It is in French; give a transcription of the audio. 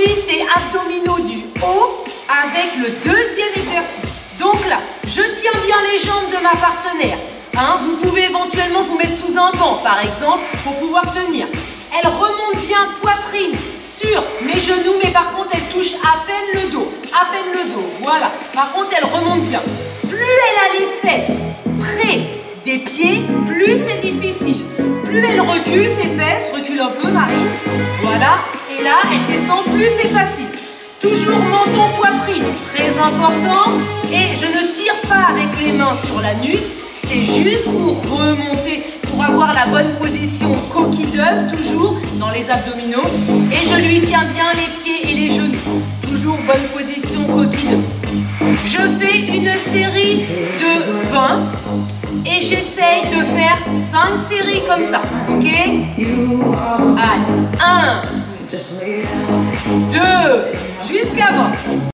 Aujourd'hui, c'est abdominaux du haut avec le deuxième exercice. Donc là, je tiens bien les jambes de ma partenaire. Hein, vous pouvez éventuellement vous mettre sous un banc, par exemple, pour pouvoir tenir. Elle remonte bien poitrine sur mes genoux, mais par contre, elle touche à peine le dos. À peine le dos, voilà. Par contre, elle remonte bien. Plus elle a les fesses près des pieds, plus c'est difficile. Plus elle recule ses fesses, recule un peu, Marie. Voilà. Et là, elle descend, plus c'est facile. Toujours menton, poitrine, très important. Et je ne tire pas avec les mains sur la nuque, c'est juste pour remonter, pour avoir la bonne position coquille d'œuf, toujours dans les abdominaux. Et je lui tiens bien les pieds et les genoux. Toujours bonne position coquille d'œuf. Je fais une série de 20 et j'essaye de faire 5 séries comme ça. Ok? Allez, 1, 2, jusqu'à 20.